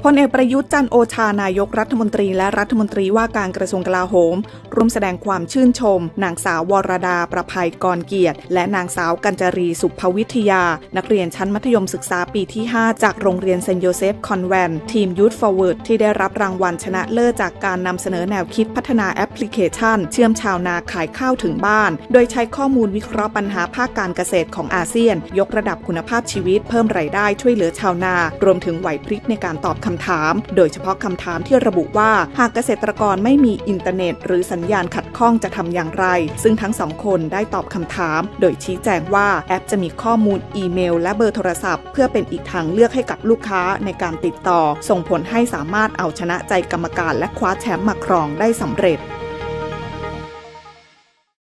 พลเอกประยุทธ์จันทร์โอชานายกรัฐมนตรีและรัฐมนตรีว่าการกระทรวงกลาโหมร่วมแสดงความชื่นชมนางสาววรดาประภัยกรเกียรติและนางสาวกัญจรีสุภวิทยานักเรียนชั้นมัธยมศึกษาปีที่ 5 จากโรงเรียนเซนต์โยเซฟคอนแวนต์ทีม Youth Forward ที่ได้รับรางวัลชนะเลิศจากการนำเสนอแนวคิดพัฒนาแอปพลิเคชันเชื่อมชาวนาขายข้าวถึงบ้านโดยใช้ข้อมูลวิเคราะห์ปัญหาภาคการเกษตรของอาเซียนยกระดับคุณภาพชีวิตเพิ่มรายได้ช่วยเหลือชาวนารวมถึงไหวพริบในการตอบคำถามโดยเฉพาะคำถามที่ระบุว่าหากเกษตรกรไม่มีอินเทอร์เน็ตหรือสัญญาณขัดข้องจะทำอย่างไรซึ่งทั้งสองคนได้ตอบคำถามโดยชี้แจงว่าแอปจะมีข้อมูลอีเมลและเบอร์โทรศัพท์เพื่อเป็นอีกทางเลือกให้กับลูกค้าในการติดต่อส่งผลให้สามารถเอาชนะใจกรรมการและคว้าแชมป์มาครองได้สำเร็จ